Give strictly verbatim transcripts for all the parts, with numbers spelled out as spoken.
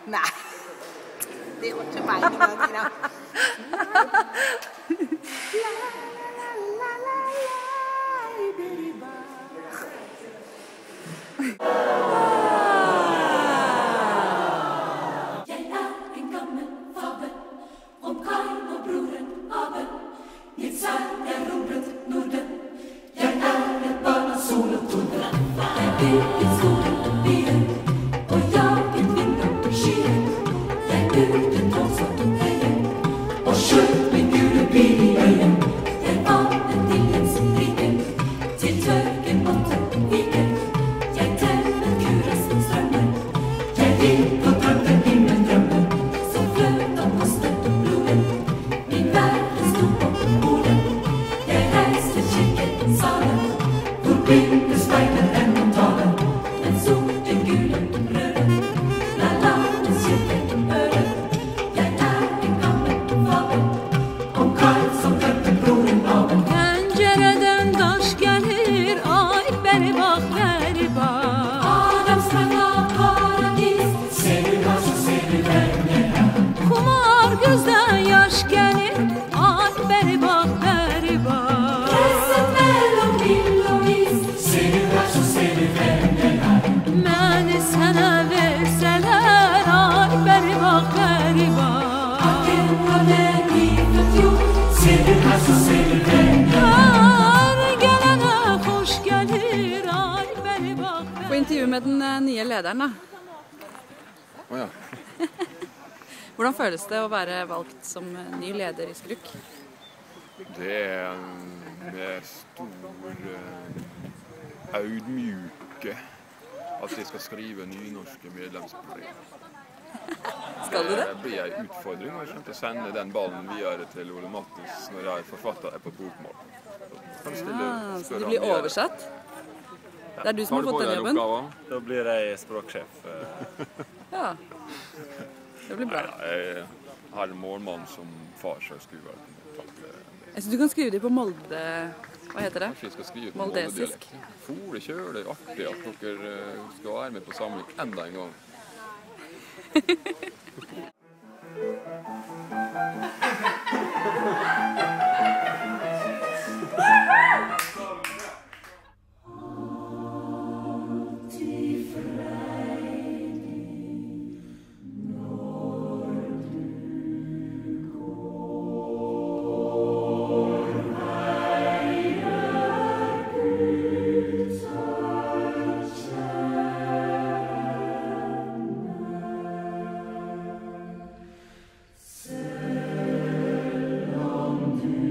Nei, det var ikke meningen, Tina. På intervju med den nye lederen da. Å ja. Hvordan føles det å være valgt som ny leder i Skruk? Det er med stor uh, audmjuke at jeg skal skrive nynorske medlemsprogram. Skal du det? Det blir en utfordring å sende den ballen videre til Ole Mattis når jeg er forfatter på bokmål. Ah, så du blir oversatt? Det er du som har fått den jobben? Da blir jeg språksjef. Ja, det blir bra. Nei, jeg har en målmann som far, så jeg skulle være takle. Så du kan skrive det på Molde, hva heter det? Kanskje jeg skal skrive på Moldesisk. Fore kjører det artig at dere skal være med på samling enda en gang. Selv om du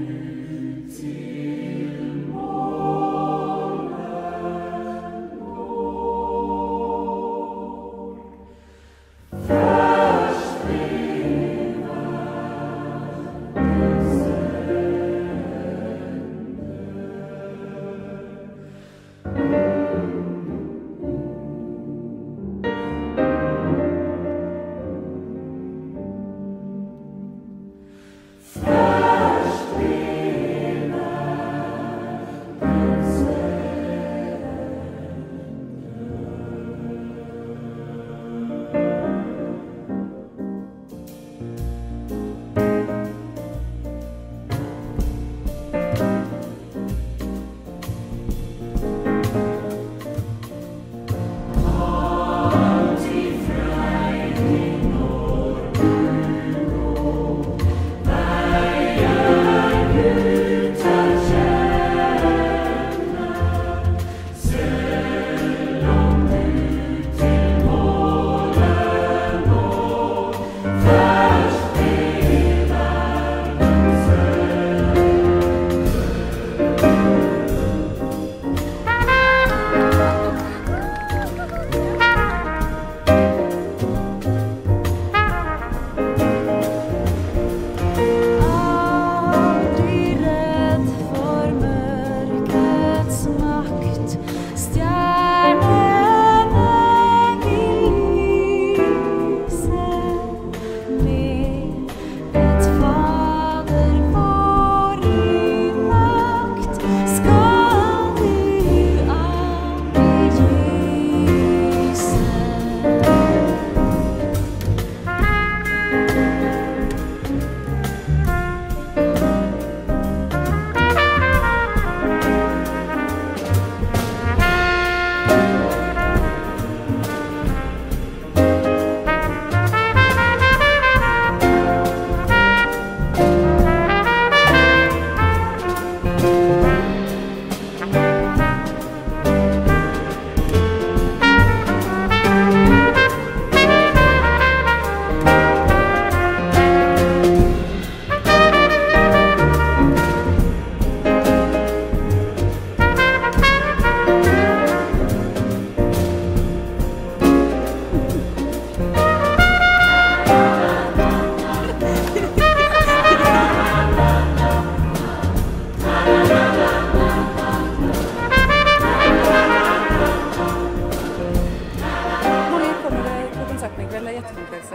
konkurranse.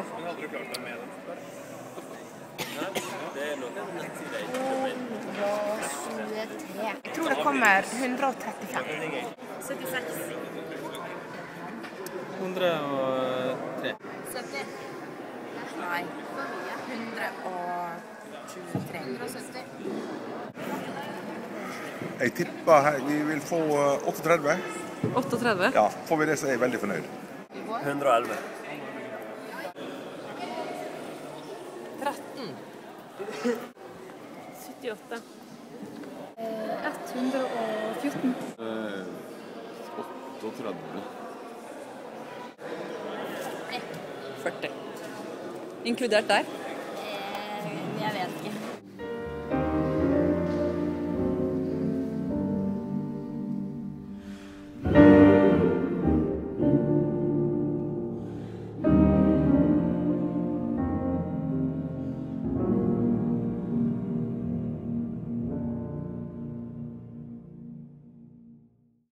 Jeg tror det kommer hundre og trettifem. syttiseks. hundre og tre. sytti. Nei. hundre og tjuetre. hundre og sytti. Jeg tipper her, vi vil få eh, otteogtredve. otteogtredve. Ja, får vi det så er jeg veldig fornøyd. hundre og elleve. tretten. syttiåtte. ett hundre og fjorten. otteogtredve. førti. Inkludert der.